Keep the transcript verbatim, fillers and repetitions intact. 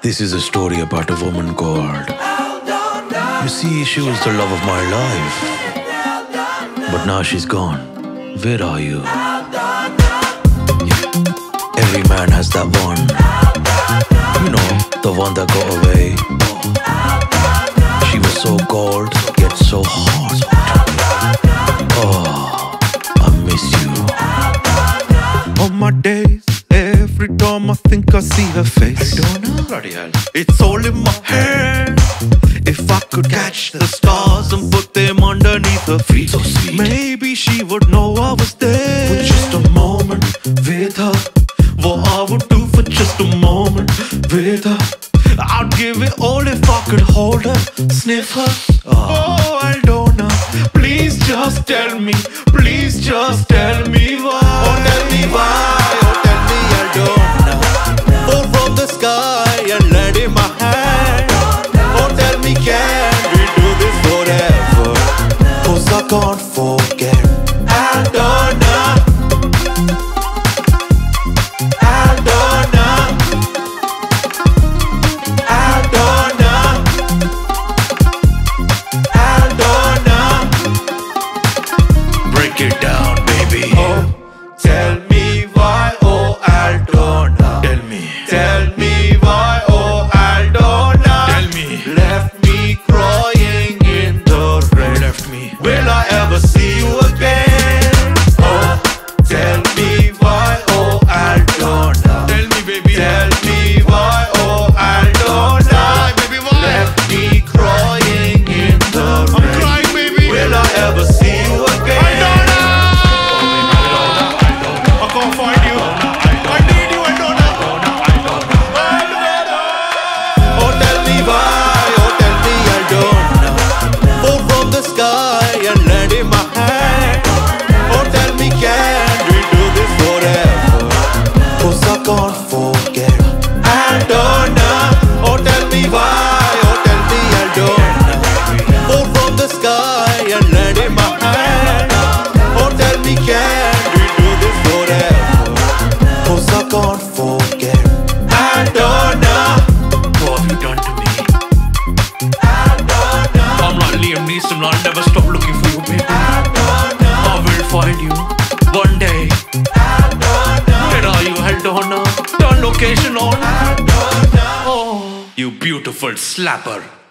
This is a story about a woman called. You see, she was the love of my life. But now she's gone. Where are you? Every man has that one. You know, the one that got away. She was so cold, yet so hot. Oh, I miss you. On my days, every time I think I see her face, I don't know. Bloody hell. it's all in my head. If I could catch the stars and put them underneath her feet, So sweet. maybe she would know I was there. For just a moment with her, what I would do for just a moment with her, I'd give it all if I could hold her, sniff her. Oh, Aldona, please just tell me, please just tell me why. Oh, tell me why, oh, tell me Aldona, fall from the sky and land in my hand. Oh, tell me, can we do this forever? 'Cause I can't forget Aldona. Aldona, Aldona, Aldona. break it down, baby. Oh, tell me why, oh Aldona. Tell me. Tell me why, oh Aldona. Tell me. Left me crying in the rain. Left me. Will I ever see you again? Oh, tell me why, oh Aldona. Tell me, baby. Tell me why, oh Aldona. Why, baby, why? Left me crying in the I'm rain. crying, baby. Will I ever see you again? Aldona! I can't find you. I need you, Aldona. Aldona. Oh, tell me why, oh, tell me Aldona, fall from the sky and land in my hand. Oh, tell me, can we do this forever? 'Cause I can't forget Aldona. Oh, tell me why, oh, tell me Aldona, fall from the sky and land in my hand. Oh, tell me, can we do this forever? 'Cause I can't forget Aldona. What have you done to me? Aldona, I'm like Liam Neeson. I'll never stop looking for you, baby. Aldona, I will find you one day. Aldona, Where are you, Aldona? Turn location on. Aldona. Oh, you beautiful slapper.